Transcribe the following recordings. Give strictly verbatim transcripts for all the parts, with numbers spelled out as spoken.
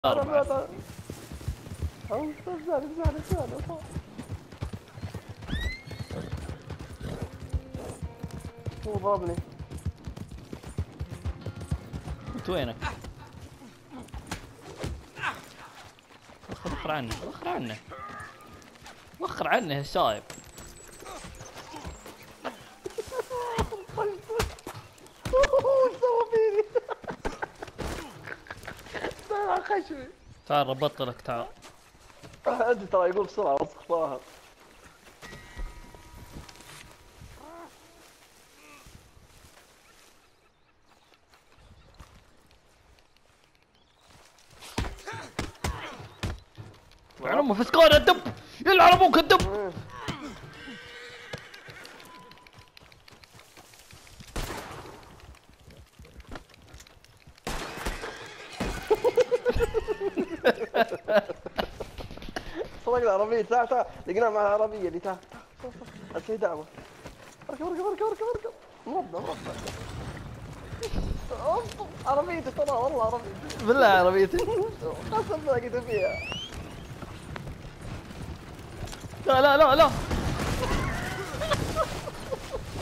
أربعة. هو ضربني. انت وينك؟ وخر عنه وخر عنه وخر عنه يا شايب. وش سوى فيني؟ طلع خشمي. تعال ربطلك تعال. انت ترى يقول بسرعة وسخ ظاهر. على امه في سكون الدب يلعن ابوك الدب. صدق العربية. تعال تعال لقيناه مع العربية اللي تعال هتلاقي دعوة. اركب اركب اركب اركب اركب مربى مربى. عربيتي ترى والله عربيتي. بالله عربيتي. قسم بالله لقيته فيها. لا لا لا لا.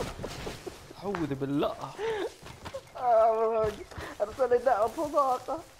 أعوذ بالله. آه ارسل لي دعوة صداقة.